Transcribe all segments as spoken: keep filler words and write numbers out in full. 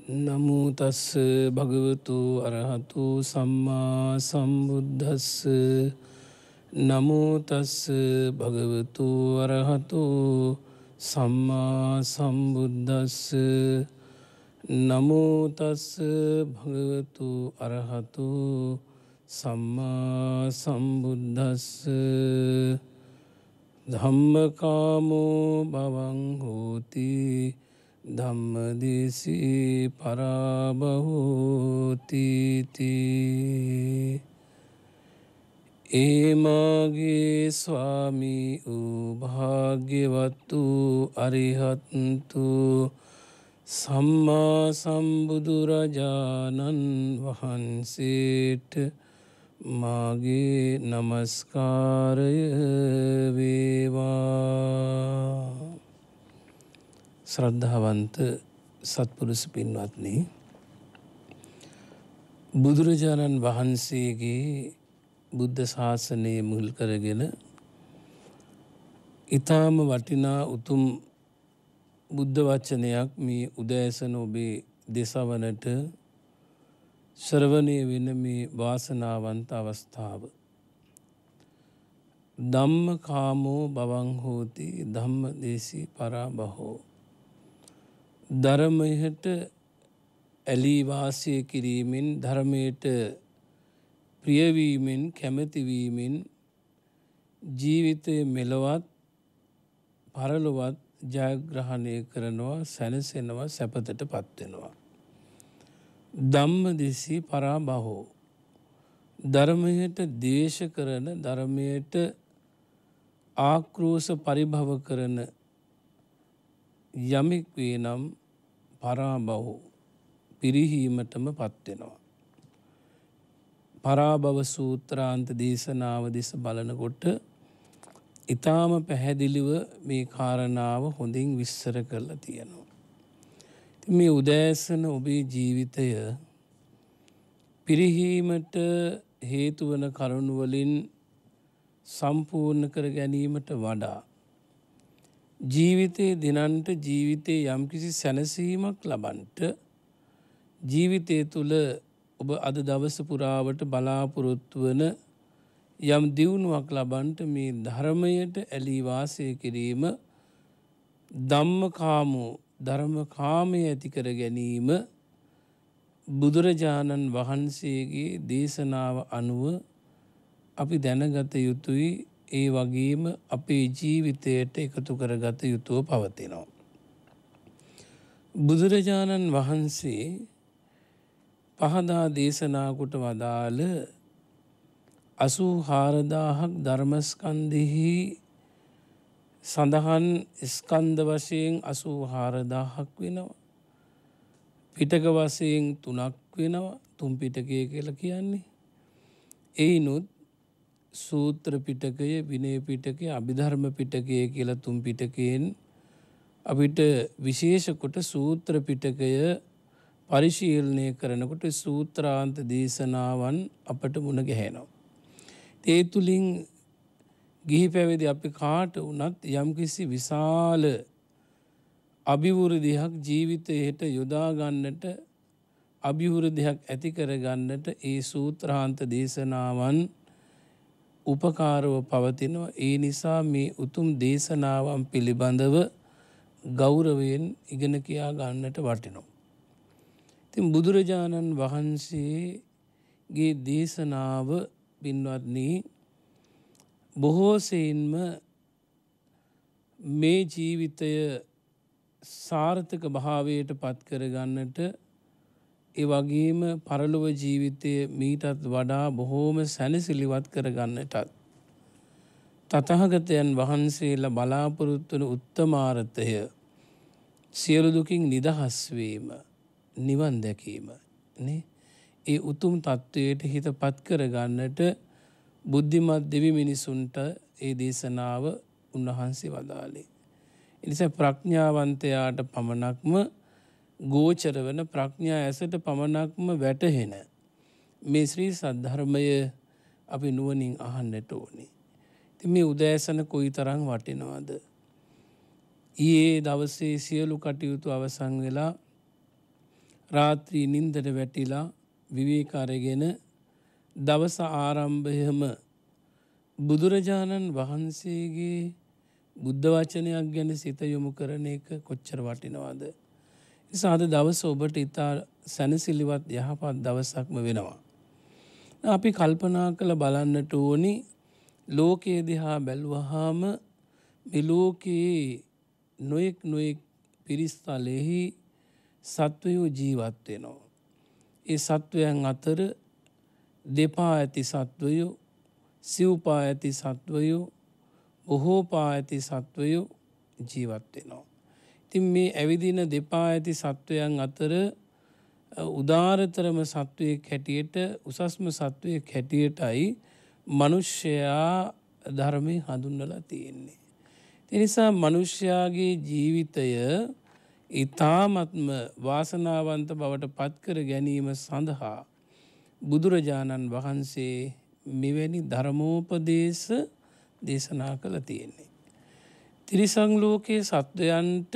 නමෝ තස්ස භගවතු අරහතු සම්මා සම්බුද්දස්ස නමෝ තස්ස භගවතු අරහතු සම්මා සම්බුද්දස්ස නමෝ තස්ස භගවතු අරහතු සම්මා සම්බුද්දස්ස ධම්මකාමෝ භවං හෝති ධම්මදේසී පරාබහෝති තී ඒමාගේ ස්වාමී වූ භාග්‍යවත් වූ අරිහත්තු සම්මා සම්බුදුරජාණන් වහන්සේට මාගේ නමස්කාරය වේවා. ශ්‍රද්ධාවන්ත සත්පුරුෂ පින්වත්නි, බුදුරජාණන් වහන්සේගේ බුද්ධ ශාසනය මුල් කරගෙන ඊටාම වටිනා උතුම් බුද්ධ වචනයක් මේ උදෑසන ඔබේ දෙසවනට ශ්‍රවණය වෙන මේ වාසනාවන්ත අවස්ථාව. ධම්මකාමෝ භවං හෝති ධම්මදේසී පරාබහෝ. ධර්මයට ඇලී වාසය කිරීමෙන්, ධර්මයට ප්‍රියවීමෙන්, කැමැතිවීමෙන් ජීවිතයේ මෙලොවත් පරලොවත් ජයග්‍රහණය කරනවා, සැනසෙනවා, සැපතට පත්වෙනවා. ධම්මදේසී පරාබහෝ. ධර්මයට ද්වේෂ කරන, ධර්මයට ආක්‍රෝෂ පරිභව කරන යමෙක් වේ නම් පරාබහෝ, පිරිහීමටම පත්වෙනවා. පරාභව සූත්‍රාන්ත දේශනාව දෙස බලනකොට ඊටාම පැහැදිලිව මේ කාරණාව හොඳින් විස්තර කරලා තියෙනවා. මේ උදෑසන ඔබේ ජීවිතය පිරිහීමට හේතු වන කරුණු වලින් සම්පූර්ණ කර ගැනීමට වඩා ජීවිතයේ දිනන්ට ජීවිතයේ යම්කිසි සැනසීමක් ලබන්නට, ජීවිතය තුළ ඔබ අද දවස පුරාවට බලාපොරොත්තු වන යම් දියුණුවක් ලබන්නට මේ ධර්මයට ඇලී වාසය කිරීම, ධම්මකාමෝ, ධර්මකාමයේ ඇති කර ගැනීම බුදුරජාණන් වහන්සේගේ දේශනාව අනුව අපි දැනගත යුතුයි. ඒ වගේම අපේ ජීවිතයට එකතු කරගත යුතුව පවතිනවා. බුදුරජාණන් වහන්සේ පහදා දේශනා කොට වදාළ අසූ හාරදාහක් ධර්මස්කන්ධෙහි සඳහන් ස්කන්ධ වශයෙන් අසූ හාරදාහක් වෙනවා. පිටක වශයෙන් තුනක් වෙනවා. තුන් පිටකය කියලා කියන්නේ. එයිනුත් සූත්‍ර පිටකය, විනය පිටකය, අභිධර්ම පිටකය කියලා තුන් පිටකයෙන් අපිට විශේෂ කොට සූත්‍ර පිටකය පරිශීලනය කරනකොට සූත්‍රාන්ත දේශනාවන් අපට මුණ ගැහෙනවා. ඒ තුලින් ගිහි පැවිදි අපි කාට වුණත් යම්කිසි විශාල අභිවෘද්ධියක් ජීවිතයට යොදා ගන්නට, අභිවෘද්ධියක් ඇති කර ගන්නට ඒ සූත්‍රාන්ත දේශනාවන් උපකාරව පවතිනවා. ඒ නිසා මේ උතුම් දේශනාවන් පිළිබඳව ගෞරවයෙන් ඉගෙන කියා ගන්නට වටිනවා. ඉතින් බුදුරජාණන් වහන්සේගේ දේශනාව පින්වත්නි බොහෝ සෙයින්ම මේ ජීවිතය සාර්ථක භාවයට පත් කර ගන්නට, ඒ වගේම පරලොව ජීවිතය මීටත් වඩා බොහෝම සැනසිලිවත් කර ගන්නටත් තථාගතයන් වහන්සේලා බලාපොරොත්තු වන උත්තමාර්ථය සියලු දුකින් නිදහස් වීම, නිවන් දැකීම නේ. ඒ උතුම් තත්වයට හිතපත් කර ගන්නට බුද්ධිමත් දෙවි මිනිසුන්ට ඒ දේශනාව උන්වහන්සේ වදාළේ. ඒ නිසා ප්‍රඥාවන්තයාට පමණක්ම ගෝචර වන, ප්‍රඥා ඇසට පමණක්ම වැටහෙන මේ ශ්‍රී සද්ධර්මය අපි නුවණින් අහන්නට ඕනේ. ඉතින් මේ උදෑසන කොයිතරම් වටිනවද? ඊයේ දවසේ සියලු කටයුතු අවසන් වෙලා රාත්‍රී නින්දට වැටිලා විවේක අරගෙන දවස ආරම්භයම බුදුරජාණන් වහන්සේගේ බුද්ධ වචනයක් ගැන සිත යොමු කරන එක කොච්චර වටිනවද? නිසා අද දවස ඔබට ඉතා සැනසිලිවත් යහපත් දවසක්ම වෙනවා. අපි කල්පනා කළ බලන්නට ඕනි ලෝකයේ දිහා බැලුවහම මේ ලෝකයේ නොයෙක් නොයෙක් පිරිස්තලෙහි සත්වයෝ ජීවත් වෙනවා. ඒ සත්වයන් අතර දෙපා ඇති සත්වයෝ, සිව්පා ඇති සත්වයෝ, බොහෝ පා ඇති සත්වයෝ ජීවත් වෙනවා. ඉතින් මේ ඇවිදින දෙපා ඇති සත්වයන් අතර උදාරතරම සත්වයෙක් හැටියට, උසස්ම සත්වයෙක් හැටියටයි මිනිසයා ධර්මයේ හඳුන්වලා තියෙන්නේ. ඒ නිසා මිනිසයාගේ ජීවිතය ඊ타ත්ම වාසනාවන්ත බවට පත් කර ගැනීම සඳහා බුදුරජාණන් වහන්සේ මෙවැනි ධර්මෝපදේශ දේශනා කළ තියෙන්නේ. තිරිසන් ලෝකයේ සත්වයන්ට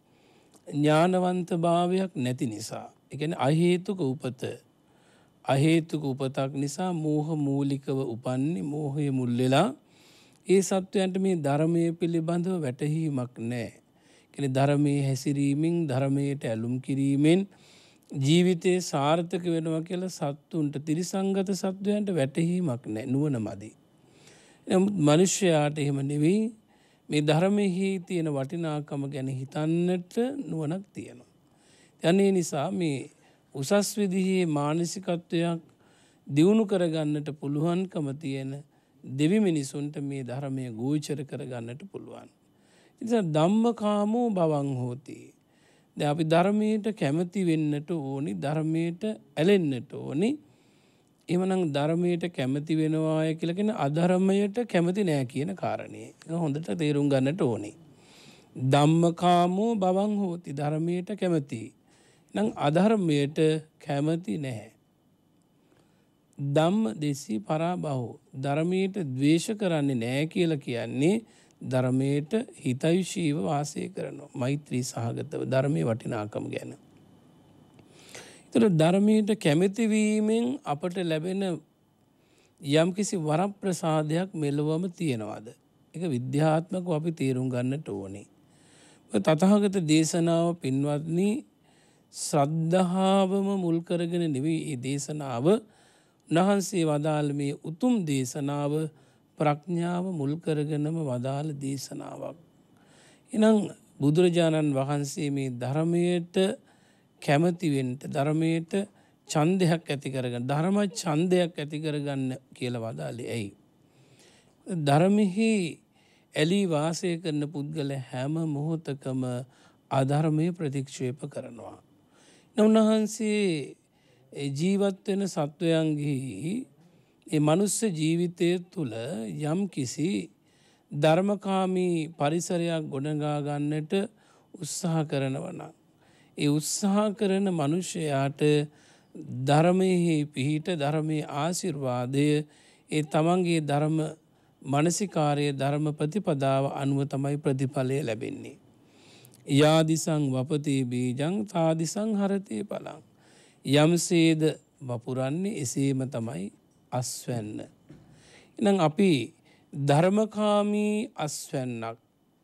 ඥානවන්ත භාවයක් නැති නිසා, ඒ කියන්නේ අහේතුක උපත, අහේතුක උපතක් නිසා මෝහ මූලිකව උපන්නේ, මෝහය මුල් වෙලා ඒ සත්වයන්ට මේ ධර්මයේ පිළිබඳව වැටහීමක් නැහැ. කියන්නේ ධර්මයේ හැසිරීමෙන්, ධර්මයට ඇලුම් කිරීමෙන් ජීවිතේ සාර්ථක වෙනවා කියලා සත්තුන්ට, තිරිසංගත සත්වයන්ට වැටහීමක් නැහැ, නුවණ මදි. මනුෂ්‍යයාට එහෙම නෙවෙයි, මේ ධර්මයේ තියෙන වටිනාකම ගැන හිතන්නට නුවණක් තියෙනවා. ඒ නිසා මේ උසස් විදිහේ මානසිකත්වයක් දියුණු කරගන්නට පුළුවන්කම තියෙන දෙවි මිනිසුන්ට මේ ධර්මයේ ගෝචර කරගන්නට පුළුවන්. ඉතින් ධම්මකාමෝ භවං හෝති. දැන් අපි ධර්මයට කැමති වෙන්නට ඕනි, ධර්මයට ඇලෙන්නට ඕනි. එහෙමනම් ධර්මයට කැමති වෙනවාය කියලා කියන අධර්මයට කැමති නෑ කියන කාරණේ. ඒක හොඳට තේරුම් ගන්නට ඕනි. ධම්මකාමෝ භවං හෝති, ධර්මයට කැමති. නම් අධර්මයට කැමති නැහැ. ධම්ම දේශී පරාබහෝ, ධර්මයට ද්වේෂ කරන්නේ නැහැ කියලා කියන්නේ ධර්මයට හිතයිශීව වාසය කරනවා, මෛත්‍රී සහගතව ධර්මයේ වටිනාකම ගැන. ඒතර ධර්මයට කැමති වීමෙන් අපට ලැබෙන යම්කිසි වරප්‍රසාදයක් මෙලොවම තියනවාද? ඒක විද්‍යාත්මකව අපි තේරුම් ගන්නට ඕනේ. තථාගත දේශනාව පින්වත්නි, ශ්‍රද්ධාවම මුල් කරගෙන නෙවෙයි මේ දේශනාව. උන්වහන්සේ වදාළ මේ උතුම් දේශනාව ප්‍රඥාව මුල් කරගෙනම වදාළ දේශනාවක්. එහෙනම් බුදුරජාණන් වහන්සේ මේ ධර්මයට කැමති වෙන්න, ධර්මයට ඡන්දයක් ඇති කරගන්න, ධර්ම ඡන්දයක් ඇති කරගන්න කියලා වදාළේ ඇයි? ධර්මෙහි ඇලී වාසය කරන පුද්ගල හැම මොහොතකම අධර්මයේ ප්‍රතික්ෂේප කරනවා. උන්වහන්සේ ජීවත් වෙන සත්වයන්ගේ ඒ මනුස්ස ජීවිතය තුළ යම් කිසි ධර්මකාමී පරිසරයක් ගොඩනගා ගන්නට උත්සාහ කරනවා නම්, ඒ උත්සාහ කරන මනුෂ්‍යයාට ධර්මයේ පිහිට, ධර්මයේ ආශිර්වාදය, ඒ තමන්ගේ ධර්ම මානසිකාරයේ ධර්ම ප්‍රතිපදාව අනුව තමයි ප්‍රතිඵලය ලැබෙන්නේ. යාදිසං වපතේ බීජං තාදිසං හරතේ පලං. යම්සේද වපුරන්නේ එසේම තමයි අස්වැන්න. එහෙනම් අපි ධර්මකාමී අස්වැන්නක්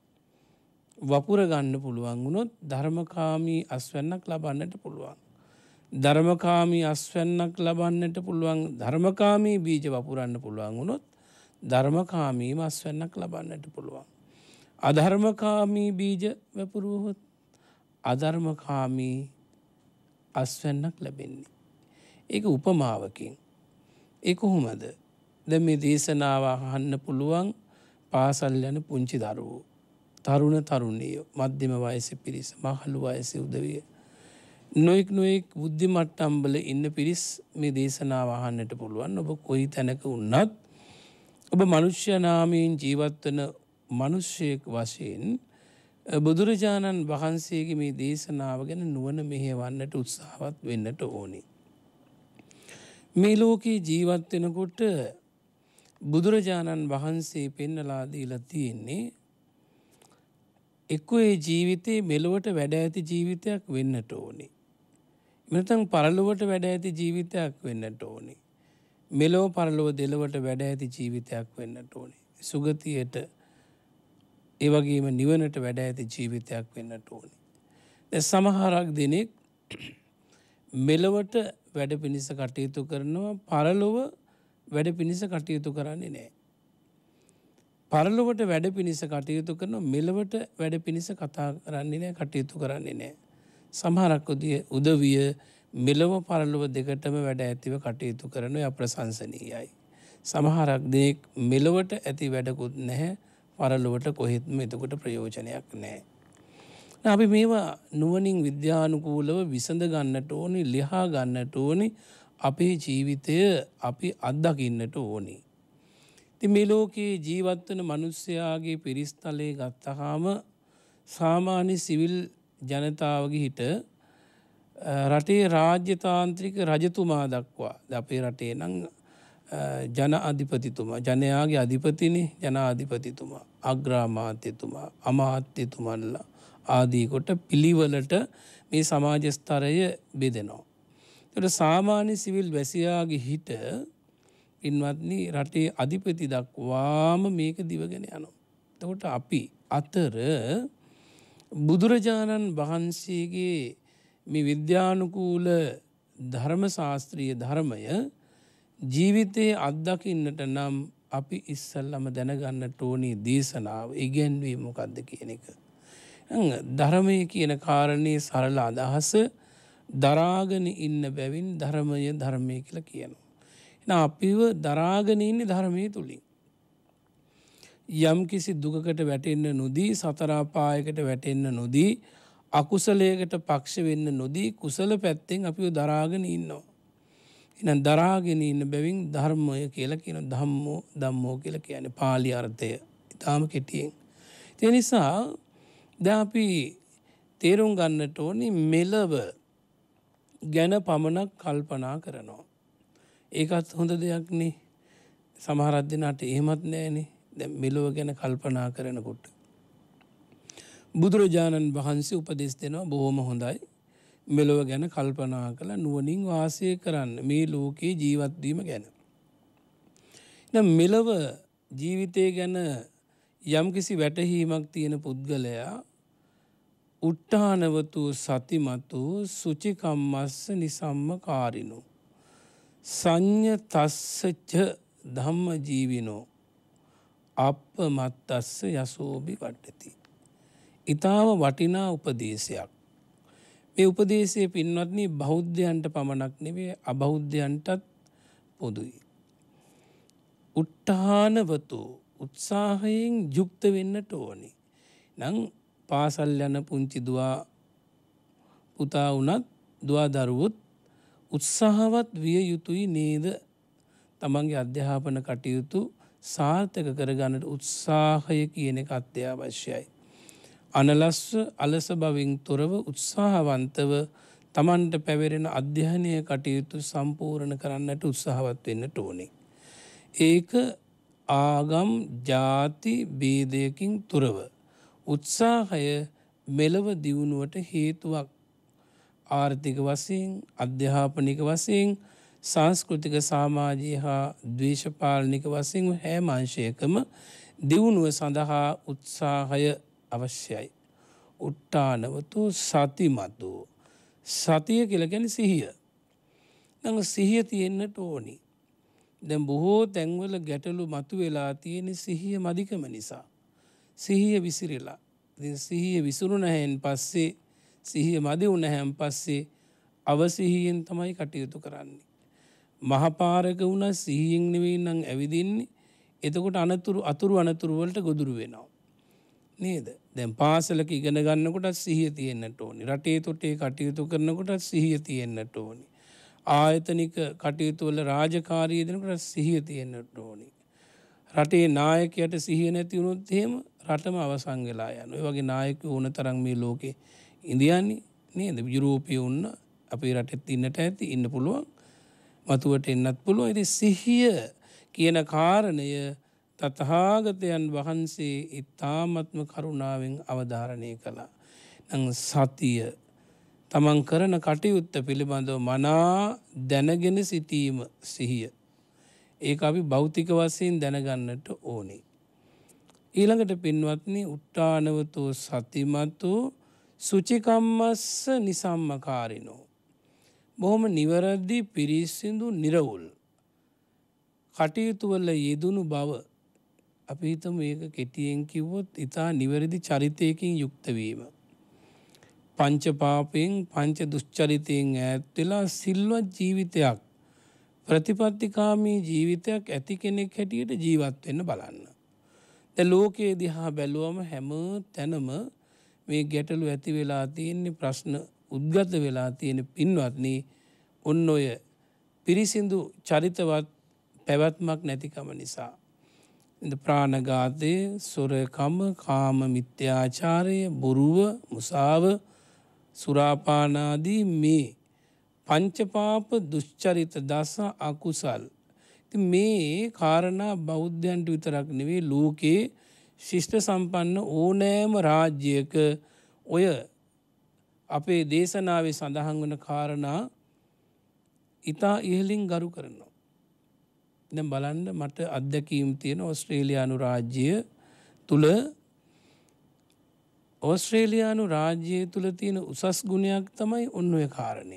වපුර ගන්න පුළුවන් වුණොත් ධර්මකාමී අස්වැන්නක් ලබන්නට පුළුවන්. ධර්මකාමී අස්වැන්නක් ලබන්නට පුළුවන්, ධර්මකාමී බීජ වපුරන්න පුළුවන් වුණොත් ධර්මකාමී අස්වැන්නක් ලබන්නට පුළුවන්. අධර්මකාමී බීජ වපුරුවහොත් අධර්මකාමී අස්වැන්නක් ලැබෙන්නේ. ඒක උපමාවකින්. ඒ කොහොමද? දැන් මේ දේශනාව අහන්න පුළුවන් පාසල් යන පුංචි දරුවෝ, තරුණ තරුණියෝ, මධ්‍යම වයසේ පිරිස, මහලු වයසේ උදවිය, නොඑක් නොඑක් බුද්ධි මට්ටම් වල ඉන්න පිරිස් මේ දේශනාව අහන්නට පුළුවන්. ඔබ කොයි තැනක වුණත්, ඔබ මනුෂ්‍ය නාමයෙන් ජීවත් වෙන මිනිසෙක් වශයෙන් බුදුරජාණන් වහන්සේගේ මේ දේශනාව ගැන නුවණ මෙහෙවන්නට උත්සාහවත් වෙන්නට ඕනේ. මේ ලෝකේ ජීවත් වෙනකොට බුදුරජාණන් වහන්සේ පෙන්වලා දීලා තියෙන්නේ එක්කෝ ඒ ජීවිතේ මෙලොවට වැඩ ඇති ජීවිතයක් වෙන්නට ඕනේ. නැත්නම් පරලොවට වැඩ ඇති ජීවිතයක් වෙන්නට ඕනේ. මෙලොව පරලොව දෙලොවට වැඩ ඇති ජීවිතයක් වෙන්නට ඕනේ. සුගතියට ඒ වගේම නිවනට වැඩ ඇති ජීවිතයක් වෙන්නට ඕනේ. දැන් සමහරක් දෙනෙක් මෙලොවට වැඩ පිණිස කටයුතු කරනවා පරලොව වැඩ පිණිස කටයුතු කරන්නේ නැහැ. පරලොවට වැඩ පිණිස කටයුතු කරනවා මෙලොවට වැඩ පිණිස කතා කරන්නේ නැහැ කටයුතු කරන්නේ නැහැ. සමහරක් උදවිය මෙලොව පරලොව දෙකටම වැඩ ඇතිව කටයුතු කරන අය ප්‍රශංසනීයයි. සමහරක් දෙනෙක් මෙලොවට ඇති වැඩකුත් නැහැ පරලොවට කොහෙත්ම එතකොට ප්‍රයෝජනයක් නැහැ. අපි මේවා නුවණින් විද්‍යානුකූලව විසඳ ගන්නට ඕනි, ලියා ගන්නට ඕනි, අපේ ජීවිතය අපි අත්දකින්නට ඕනි. ඉතින් මේ ලෝකේ ජීවත් වෙන මිනිස්යාගේ පිරිස්තලයේ ගත්තාම සාමාන්‍ය සිවිල් ජනතාවගේ හිට රටේ රාජ්‍යතාන්ත්‍රික රජතුමා දක්වා අපේ රටේ නම් ජන අධිපතිතුමා ජනයාගේ අධිපතිනේ ජනාධිපතිතුමා අග්‍රාමාත්‍යතුමා අමාත්‍යතුමන්ලා ආදී කොට පිළිවෙලට මේ සමාජ ස්තරය බෙදෙනවා. ඒකට සාමාන්‍ය සිවිල් වැසියාගේ හිට ඉන්වත්නි රටේ අධිපති දක්වාම මේක දිවගෙන යනවා. එතකොට අපි අතර බුදුරජාණන් වහන්සේගේ මේ විද්‍යානුකූල ධර්ම ශාස්ත්‍රීය ධර්මය ජීවිතයේ අත්දකින්නට නම් අපි ඉස්සල්ලාම දැනගන්නට ඕනේ දේශනාව ඉගැන්වීම මොකක්ද කියන එක. ධර්මය කියන කාරණේ සරල අදහස දරාගෙන ඉන්න බැවින් ධර්මය ධර්මය කියලා කියනවා. එහෙනම් අපිව දරාගෙන ඉන්නේ ධර්මයේ තුලින්. යම් කිසි දුකකට වැටෙන්න නොදී සතර අපායකට වැටෙන්න නොදී අකුසලයකට පක්ෂ වෙන්න නොදී කුසල පැත්තෙන් අපිව දරාගෙන ඉන්නවා. එහෙනම් දරාගෙන ඉන්න බැවින් ධර්මය කියලා කියන ධම්මෝ ධම්මෝ කියලා කියන්නේ පාලි අර්ථය. ඊටාම කෙටියෙන්. ඒ නිසා දැන් අපි තේරුම් ගන්නට ඕනේ මෙලව ගැන පමණක් කල්පනා කරනවා. ඒකත් හොඳ දෙයක් නේ. සමහරක් දෙනාට එහෙමත් නැහැනේ. දැන් මෙලව ගැන කල්පනා කරනකොට බුදුරජාණන් වහන්සේ උපදෙස් දෙනවා බොහොම හොඳයි. මෙලොව ගැන කල්පනා කළා නුවණින් වාසය කරන්න මේ ලෝකේ ජීවත් වීම ගැන. දැන් මෙලව ජීවිතය ගැන යම්කිසි වැටහීමක් තියෙන පුද්ගලයා උට්ඨානවතු සතිමතු සුචිකම්මස්ස නිසම්මකාරිනෝ සංඤ තස්සච ධම්ම ජීවිනෝ අප්පමත්තස්ස යසෝබි වට්ටති. ඊටාම වටිනා උපදේශයක්. මේ උපදේශයේ පින්වත්නි බෞද්ධයන්ට පමණක් නෙවෙයි අබෞද්ධයන්ටත් පොදුයි. උට්ඨානවතු උත්සාහයෙන් යුක්ත වෙන්නට ඕනි. නම් පාසල් යන පුංචි දුවා පුතා වුණත් දුවා දරුවොත් උත්සාහවත් විය යුතුයි නේද? තමන්ගේ අධ්‍යාපන කටයුතු සාර්ථක කරගන්නට උත්සාහය කියන එක අත්‍යවශ්‍යයි. අනලස්ව අලස බවින් තොරව උත්සාහවන්තව තමන්ට පැවරෙන අධ්‍යයනය කටයුතු සම්පූර්ණ කරන්නට උත්සාහවත් වෙන්නට ඕනේ. ඒක ආගම් ජාති ભેදයකින් තොරව උත්සාහය මෙලව දියුණුවට හේතුවක්. ආර්ථික වශයෙන් අධ්‍යාපනික වශයෙන් සංස්කෘතික සමාජීය හා ද්වේෂපාලනික වශයෙන් හැම අංශයකම දියුණුව සඳහා උත්සාහය අවශ්‍යයි. උට්ඨානවතු සතිමතු සතිය කියලා කියන්නේ සිහිය. නම් සිහිය තියෙන්නට ඕනි. දැන් බොහෝ තැන්වල ගැටලු මතුවලා තියෙන සිහිය මදිකම නිසා. සිහිය විසිරෙලා. ඉතින් සිහිය විසිරුණහෙන් පස්සේ සිහිය මදි වුණහෙන් පස්සේ අවසිහියෙන් තමයි කටයුතු කරන්නේ. මහපාරක වුණා සිහියෙන් නෙවෙයි නම් ඇවිදින්නේ. එතකොට අනතුරු අතුරු අනතුරු වලට ගොදුරු වෙනවා. නේද? දැන් පාසලක ඉගෙන ගන්නකොට සිහිය තියෙන්නට ඕනේ. රටේ තොටේ කටයුතු කරනකොට සිහිය තියෙන්නට ඕනේ. ආයතනික කටයුතු වල රාජකාරිය දෙනකොට සිහිය තියෙන්නට ඕනේ. රටේ නායකයට සිහිය නැති වුණොත් එහෙම රටම අවසන් වෙලා යනවා. ඒ වගේ නායකයෝ ඕන තරම් මේ ලෝකේ ඉන්දියානි නේද? යුරෝපයේ වුණ අපේ රටෙත් ඉන්නට ඇති ඉන්න පුළුවන්. මතුවට එන්නත් පුළුවන්. ඉතින් සිහිය කියන කාරණය තථාගතයන් වහන්සේ ඊ타ත්ම කරුණාවෙන් අවධාරණය කළා. නම් සතිය තමන් කරන කටයුත්ත පිළිබඳව මනා දැනගෙන සිටීම සිහිය. ඒක අපි භෞතික වශයෙන් දැනගන්නට ඕනේ. ඊළඟට පින්වත්නි උට්ටානවතෝ සතිමතෝ සුචිකම්මස්ස නිසම්මකාරිනෝ. බොහොම නිවැරදි පිරිසිදු නිරවුල් කටයුතු වල යෙදුණු බව අපි හිතමු මේක කෙටියෙන් කිව්වොත් ඊටා නිවැරදි චරිතයකින් යුක්ත වීම. පංච පාපයෙන් පංච දුෂ්චරිතයෙන් ඈත් වෙලා සිල්වත් ජීවිතයක් ප්‍රතිපත්තිකාමී ජීවිතයක් ඇති කෙනෙක් හැටියට ජීවත් වෙන්න බලන්න. දැන් ලෝකයේ දිහා බැලුවම හැම තැනම මේ ගැටලු ඇති වෙලා තියෙන ප්‍රශ්න උද්ගත වෙලා තියෙන පින්වත්නි ඔන්න ඔය පිරිසිදු චරිතවත් පැවැත්මක් නැතිකම නිසා. ඉත ප්‍රාණඝාතය, සොරකම, කාම මිත්‍යාචාරය, බොරුව, මුසාව, සුරාපාන ආදී මේ පංචපාප දුෂ්චරිත දස අකුසල්. ඉතින් මේ කාරණා බෞද්ධයන්ට විතරක් නෙවෙයි ලෝකේ ශිෂ්ට සම්පන්න ඕනෑම රාජ්‍යයක ඔය අපේ දේශනාවේ සඳහන් වන කාරණා ඉතා ඉහළින් ගරු කරනවා. දැන් බලන්න මට අත්දැකීම් තියෙන ඕස්ට්‍රේලියානු රාජ්‍යය තුල ඕස්ට්‍රේලියානු රාජ්‍යය තුල තියෙන උසස් ගුණයක් තමයි ඔන්න ඔය කාරණය.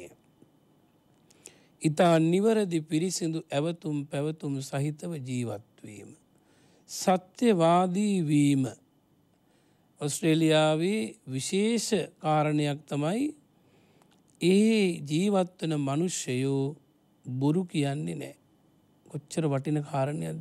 ඉතා නිවැරදි පිරිසිදු ඇවතුම් පැවතුම් සහිතව ජීවත් වීම. සත්‍යවාදී වීම. ඕස්ට්‍රේලියාවේ විශේෂ කාරණයක් තමයි ඒ ජීවත් වෙන මිනිස්සයෝ බොරු කියන්නේ නැහැ. කොච්චර වටින කාරණයක්ද?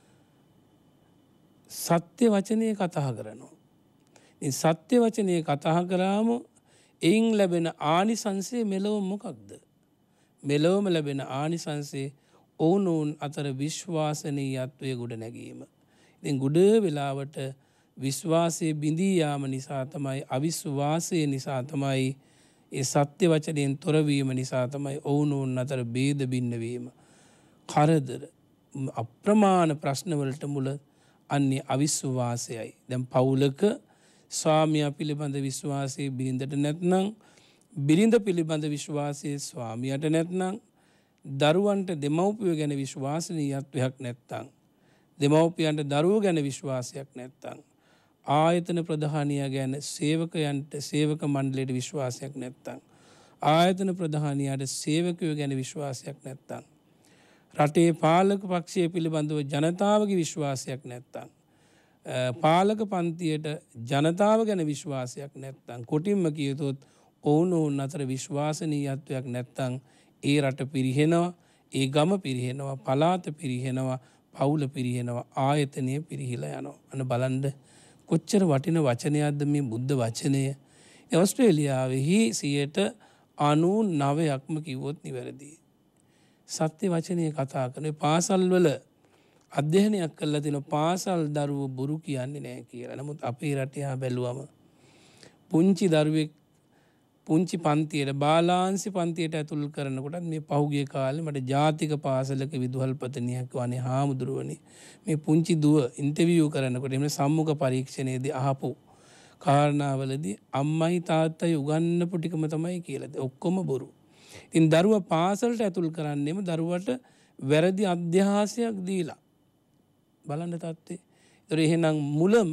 සත්‍ය වචනේ කතා කරනවා. ඉතින් සත්‍ය වචනේ කතා කරාම එයින් ලැබෙන ආනිසංසය මෙලොව මොකක්ද? මෙලොවම ලැබෙන ආනිසංසය ඔවුනොවුන් අතර විශ්වාසනීයත්වයේ ගොඩ නැගීම. ඉතින් ගොඩ වෙලාවට විශ්වාසයේ බිඳී යාම නිසා තමයි අවිශ්වාසය නිසා තමයි ඒ සත්‍ය වචනයෙන් තොරවීම නිසා තමයි ඔවුනොවුන් අතර ભેද බින්න වීම. කරදර අප්‍රමාණ ප්‍රශ්නවලට මුල අන්නේ අවිශ්වාසයයි. දැන් පවුලක ස්වාමියා පිළිබඳ විශ්වාසයේ බිරිඳට නැත්නම් බිරිඳ පිළිබඳ විශ්වාසයේ ස්වාමියාට නැත්නම් දරුවන්ට දෙමව්පියෝ ගැන විශ්වාසනීයත්වයක් නැත්නම් දෙමව්පියන්ට දරුවෝ ගැන විශ්වාසයක් නැත්නම් ආයතන ප්‍රධානියා ගැන සේවකයන්ට සේවක මණ්ඩලයට විශ්වාසයක් නැත්නම් ආයතන ප්‍රධානියාට සේවකයෝ ගැන විශ්වාසයක් නැත්නම් රටේ පාලක පක්ෂය පිළිබඳව ජනතාවගේ විශ්වාසයක් නැත්නම් පාලක පන්තියට ජනතාව ගැන විශ්වාසයක් නැත්නම් කොටින්ම කියතොත් ඔවුනොවුන් අතර විශ්වාසනීයත්වයක් නැත්නම් ඒ රට පිරිහෙනවා, ඒ ගම පිරිහෙනවා, පළාත පිරිහෙනවා, පවුල පිරිහෙනවා, ආයතනය පිරිහිලා යනවා. අන්න බලන්න කොච්චර වටින වචනයක්ද මේ බුද්ධ වචනය. ඕස්ට්‍රේලියාවෙහි සියයට අනූ නවයක්ම කිව්වොත් නිවැරදි. සත්‍ය වචනය කතා කරන පාසල්වල අධ්‍යයනයක් කළා තියෙනවා පාසල් දරුවෝ බොරු කියන්නේ නැහැ කියලා. නමුත් අපේ රටේ බැලුවම පුංචි දරුවෙක් පුංචි පන්තියට බාලාංශ පන්තියට ඇතුල් කරනකොට මේ පහුගිය කාලේ මට ජාතික පාසලක විදුහල්පතිනියක් වනේ හාමුදුරුවනේ මේ පුංචි දුව ඉන්ටර්වියු කරනකොට එමේ සම්මුඛ පරීක්ෂණයේදී අහපු කාරණාවලදී අම්මයි තාත්තයි උගන්වපු ටිකම තමයි කියලා. ඔක්කොම බොරු. ඉතින් දරුවා පාසලට ඇතුල් කරන්නේම දරුවට වැරදි අධ්‍යාසයක් දීලා. බලන්න තාත්තේ. ඒතර එහෙනම් මුලම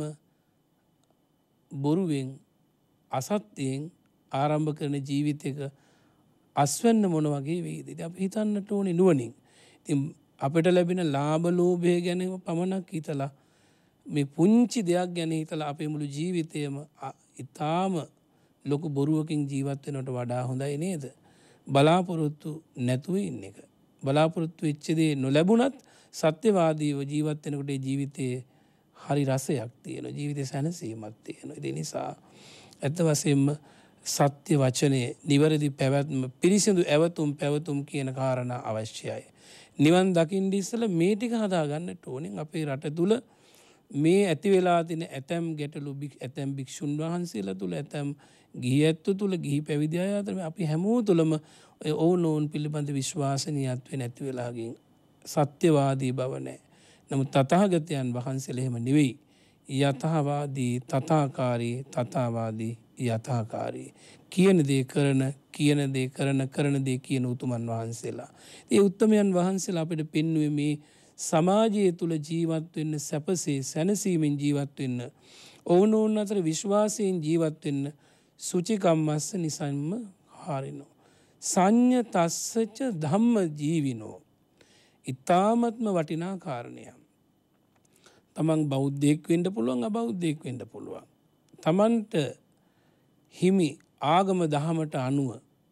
බොරුවෙන් අසත්‍යයෙන් ආරම්භ කරන ජීවිතයක අස්වැන්න මොන වගේ වෙයිද? ඉතින් අපි හිතන්නට ඕනේ නුවණින්. ඉතින් අපිට ලැබෙන ලාභ ලෝභය ගැන පමණක් හිතලා මේ පුංචි දෙයක් ගැන හිතලා අපේ මුළු ජීවිතයම ඊටාම ලොකු බොරුවකින් ජීවත් වෙනවට වඩා හොඳයි නේද? බලාපොරොත්තු නැතුව ඉන්න එක. බලාපොරොත්තු වෙච්ච දේ නොලැබුණත් සත්‍යවාදීව ජීවත් වෙනකොට ජීවිතයේ හරි රසයක් තියෙනවා. ජීවිතේ සැනසීමක් තියෙනවා. ඒ නිසා ඇත්ත වශයෙන්ම සත්‍ය වචනේ නිවැරදි පැවැත්ම පිරිසිදු ඇවතුම් පැවතුම් කියන කාරණා අවශ්‍යයි. නිවන් දකින්න ඉස්සෙල්ලා මේ ටික හදා ගන්නට ඕනේ. අපේ රට තුල මේ ඇති වෙලා තියෙන ඇතැම් ගැටලු ඇතැම් භික්ෂුන් වහන්සේලා තුල ඇතැම් ගිහියැත්තු තුල ගිහි පැවිදි අය අතර අපි හැමෝම තුලම ඔය ඕනෝන් පිළිබඳ විශ්වාසනීයත්වෙ නැති වෙලා ගින් සත්‍යවාදී බව නැහැ. නමුත් තථාගතයන් වහන්සේලා එහෙම නෙවෙයි. යතහවාදී තථාකාරී තථාවාදී යථාකාරී. කියන දේ කරන, කියන දේ කරන, කරන දේ කියන උතුමන් වහන්සේලා. ඒ උත්තමයන් වහන්සේලා අපිට පෙන්වුවේ මේ සමාජය තුළ ජීවත් වෙන්න, සැපසේ සැනසීමෙන් ජීවත් වෙන්න, ඔවුනොවුන් අතර විශ්වාසයෙන් ජීවත් වෙන්න සුචිකම්මස්ස නිසන්ම හාරිනෝ. සංඤ තස්සච ධම්ම ජීවිනෝ. ඉතාමත්ම වටිනා කාරණයක්. තමන් බෞද්ධයෙක් වෙන්න පුළුවන්, අබෞද්ධයෙක් වෙන්න පුළුවන්. තමන්ට හිමි ආගම දහමට අනුව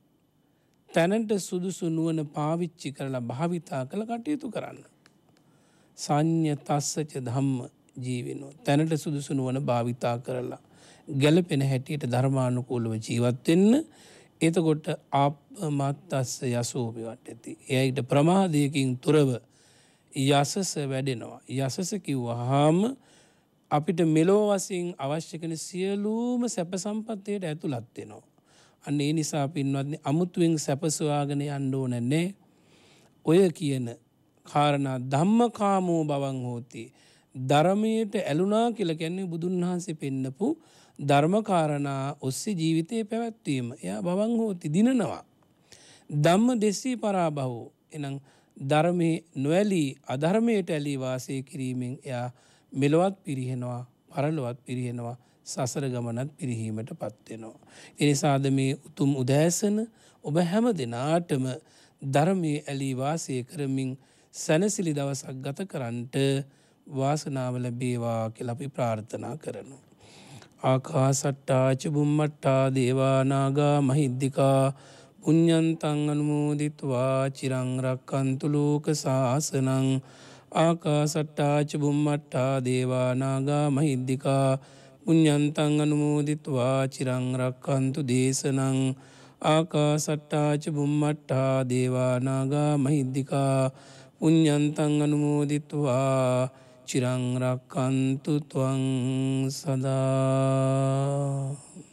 තැනට සුදුසු නුවණ පාවිච්චි කරලා භාවිතා කළ කටයුතු කරන්න. සංඤ තස්සච ධම්ම ජීවිනෝ. තැනට සුදුසු නුවණ භාවිතා කරලා ගැළපෙන හැටියට ධර්මානුකූලව ජීවත් වෙන්න. එතකොට ආත්මත්තස්ස යසෝ විවට්ටති. එයිට ප්‍රමාදයකින් තොරව යසස වැඩෙනවා. යසස කිව්වහම අපිට මෙලෝ වශයෙන් අවශ්‍ය කරන සියලුම සැප සම්පත්තියට ඇතුළත් වෙනවා. අන්න ඒ නිසා පින්වත්නි අමුතුවෙන් සැප සොයාගෙන යන්න ඕන නැහැ. ඔය කියන කාරණා ධම්මකාමෝ බවං හෝති. ධර්මයට ඇලුනා කියලා කියන්නේ බුදුන් වහන්සේ පෙන්නපු ධර්ම කාරණා ඔස්සේ ජීවිතේ පැවැත්වීම. එයා බවං හෝති දිනනවා. ධම්ම දෙස්සී පරාභවෝ. එනම් ධර්මයේ නොඇලී අධර්මයට ඇලී වාසය කිරීමෙන් එයා මෙලොවත් පිරිහෙනවා, පරලොවත් පිරිහෙනවා, සසර ගමනත් පිරිහීමට පත් වෙනවා. ඒ නිසාද මේ උතුම් උදෑසන ඔබ හැම දිනාටම ධර්මයේ ඇලී වාසය කරමින් සැනසිලි දවසක් ගත කරන්නට වාසනාව ලැබේවා කියලා අපි ප්‍රාර්ථනා කරනවා. ආකාසට්ටා ච බුම්මට්ටා දේවා නාග මහිද්దికා පුඤ්ඤන්තං අනුමෝදිත्वा චිරං රක්칸තු ලෝක සාසනං. ආකාසට්ටා ච බුම්මට්ටා දේවා නාග මහිද්దికා පුඤ්ඤන්තං අනුමෝදිත्वा චිරං රක්칸තු දේශනං. ආකාසට්ටා ච බුම්මට්ටා දේවා නාග මහිද්దికා පුඤ්ඤන්තං අනුමෝදිත्वा චිරං රක්칸තු ත්වං සදා.